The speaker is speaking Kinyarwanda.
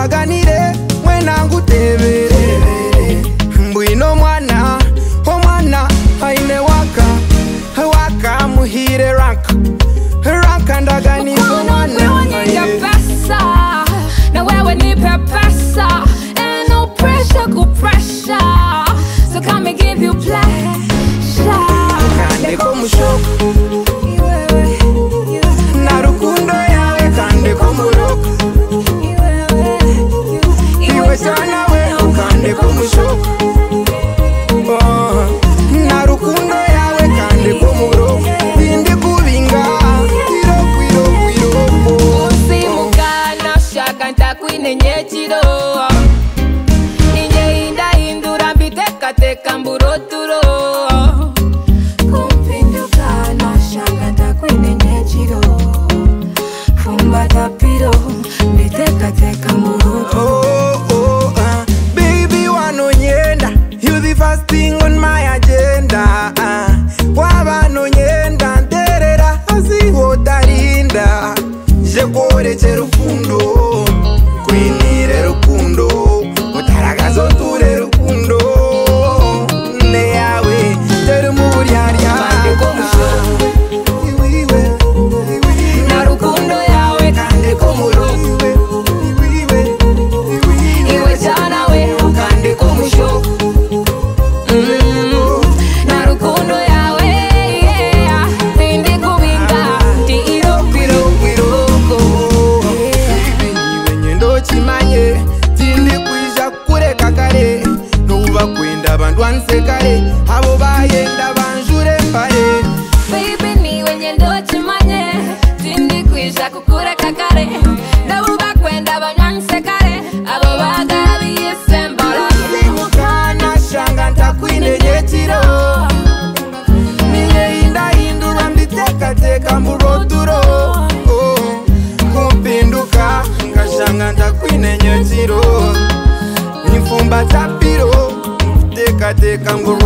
twaganire mwena ngutebere mbwino mwana omwana aine waka muhire rank ndaganizo mwana pesa na wewe nipe pesa and no pressure ku pressure so come and give you pleasure kande ko mushoko na rukundo yawe kande ko muroko iwe sana we kande ko mushoko na rukundo yawe kande ko muroko bindi kubinga Nyechiro Ninje inda indura mbiteka teka mburoturo Kumpinduka na shanga takwine nyechiro Fumba tapiro mbiteka teka mburoturo Baby wano nyenda You the first thing on my agenda Wabano nyenda nterera asiho tarinda Jekore cherufundo Kwinire rukundo Mutaragazo ture rukundo Ne yawe Teru muriaria Kande ko mushoko Na rukundo yawe Kande ko muroko Iwe chana we Kande ko mushoko Na rukundo yawe Bindi kubinga Di iroko chimanye tindi kuisha kureka kare nuba kwenda bantu ansekare abo bayenda banjure mbare Baby ni wenye ndo chimanye tindi kuisha kukureka kare nuba kwenda bantu ansekare abo bagabi yesembara Mukana shanga ntakwine nyechiro Niye inda indura mbiteka teka mburoturo Kumpinduka ngashanga ntakwine nyechiro Nifumba tapiro Teka teka mburoturo